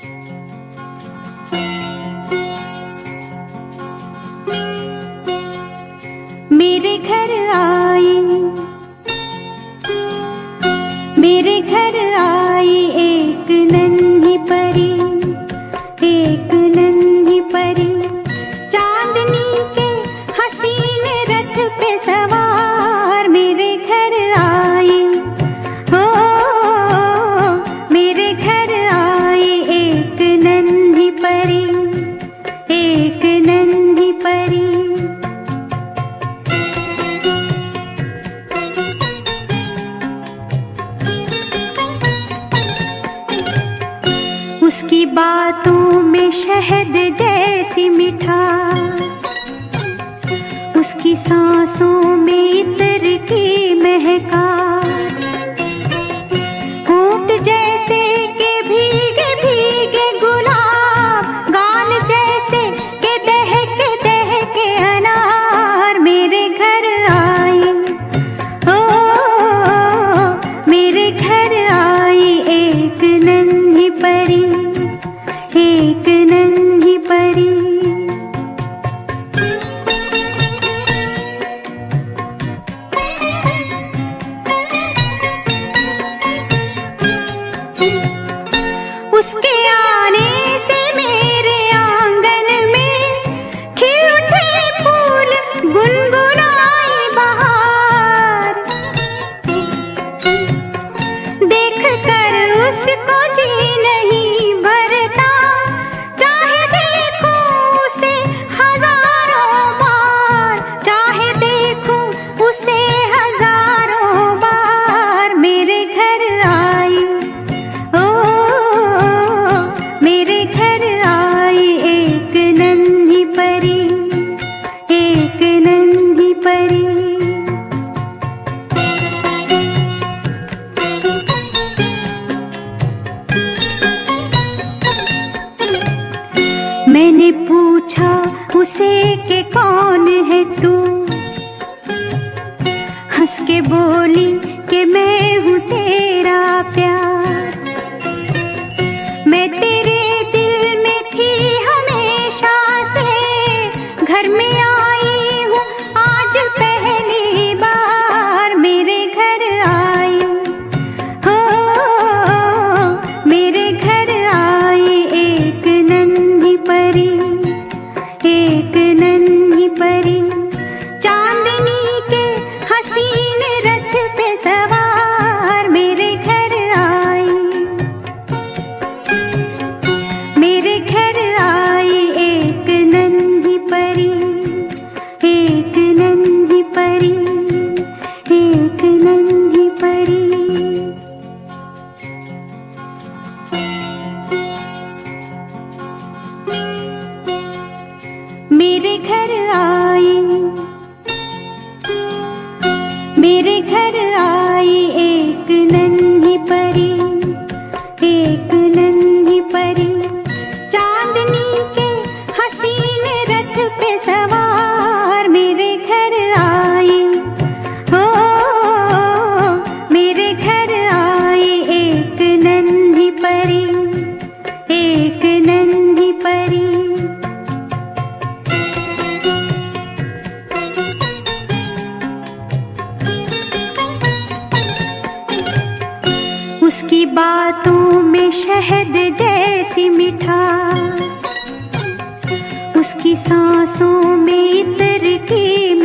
मेरे घर आई, मेरे घर आई एक नन्ही परी, एक नन्ही परी, चांदनी के हसीन रथ पे सवार। मेरे घर आई, हो मेरे घर आई एक नन्ही परी, एक नन्ही परी। उसकी बातों में शहद जैसी मिठास, उसकी सांसों में इत्र की महकास, होंठ जैसे के भीगे भीगे गुलाब, गाल जैसे के दहके अनार। मेरे घर आई, ओ मेरे घर आई एक नन्ही परी, एक नन्ही परी। उसके आने से मेरे आंगन में खिल उठे फूल, गुनगुनाई बहार। देख कर उसको जी नहीं भरता, चाहे देखूं उसे हजारों बार, चाहे देखूं उसे हजारों बार। मेरे घर आई, ओ मेरे घर आई एक नन्ही परी, एक नन्ही परी। मैंने पूछा उसे कि कौन है तू, हंस के बोली कि मैं हूँ तेरा प्यार। मैं तेरे दिल में थी हमेशा से, घर में आई हूँ आज पहली बार। मेरे घर आई, हो मेरे घर आई एक नन्ही परी, एक नन्ही परी, चांदनी के हसीन रथ पे सवार। मेरे घर आई, मेरे घर आई एक नन्ही परी, एक नन्ही परी, एक नन्ही परी। मेरे घर आई, मेरे घर आई एक नन्ही परी, एक नन्ही परी, चांदनी के हसीन रथ पे सवार। मेरे घर आई, हो मेरे घर आई एक नन्ही परी, एक नन्ही परी। उसकी बातों में शहद जैसी मिठास, उसकी सांसों में इत्र की